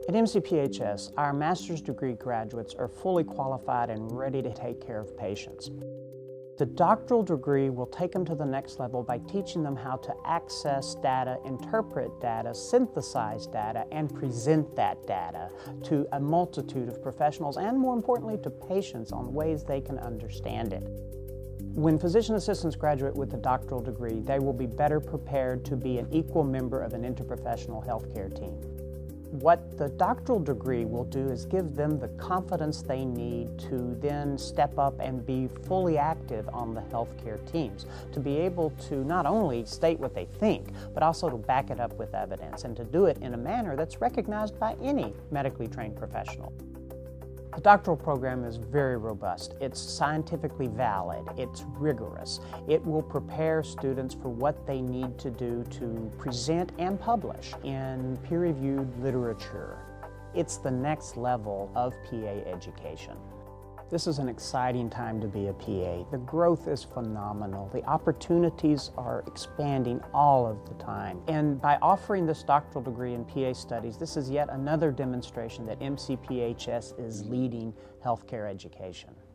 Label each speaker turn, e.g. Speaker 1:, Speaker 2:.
Speaker 1: At MCPHS, our master's degree graduates are fully qualified and ready to take care of patients. The doctoral degree will take them to the next level by teaching them how to access data, interpret data, synthesize data, and present that data to a multitude of professionals and, more importantly, to patients on ways they can understand it. When physician assistants graduate with a doctoral degree, they will be better prepared to be an equal member of an interprofessional healthcare team. What the doctoral degree will do is give them the confidence they need to then step up and be fully active on the healthcare teams, to be able to not only state what they think, but also to back it up with evidence, and to do it in a manner that's recognized by any medically trained professional. The doctoral program is very robust. It's scientifically valid. It's rigorous. It will prepare students for what they need to do to present and publish in peer-reviewed literature. It's the next level of PA education. This is an exciting time to be a PA. The growth is phenomenal. The opportunities are expanding all of the time. And by offering this doctoral degree in PA studies, this is yet another demonstration that MCPHS is leading healthcare education.